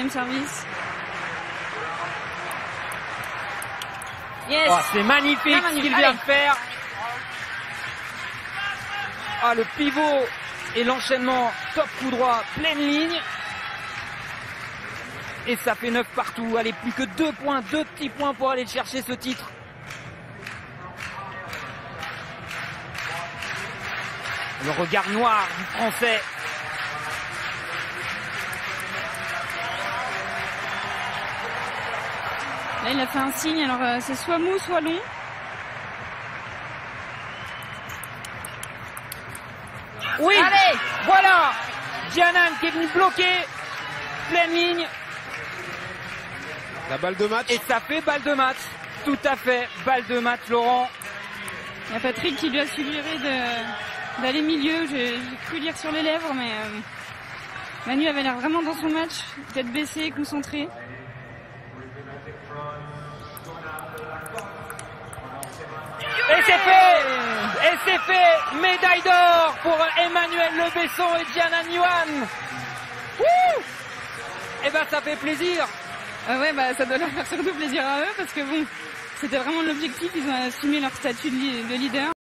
de service. Yes. Oh, c'est magnifique ce qu'il vient de faire. Ah, le pivot et l'enchaînement, top coup droit, pleine ligne. Et ça fait 9 partout. Allez, plus que 2 points, 2 petits points pour aller chercher ce titre. Le regard noir du Français. Là, il a fait un signe, alors c'est soit mou, soit long. Oui, allez, voilà, Jianan qui est venu bloquer, pleine ligne. La balle de match. Et ça fait balle de match, tout à fait, balle de match, Laurent. Il y a Patrick qui lui a suggéré d'aller milieu, j'ai cru lire sur les lèvres, mais Manu avait l'air vraiment dans son match, tête baissée, concentré. Et c'est fait! Et c'est fait! Médaille d'or pour Emmanuel Le Besson et Jianan Yuan! Et ben ça fait plaisir! Ouais, bah ça doit leur faire surtout plaisir à eux, parce que bon, c'était vraiment l'objectif, ils ont assumé leur statut de leader.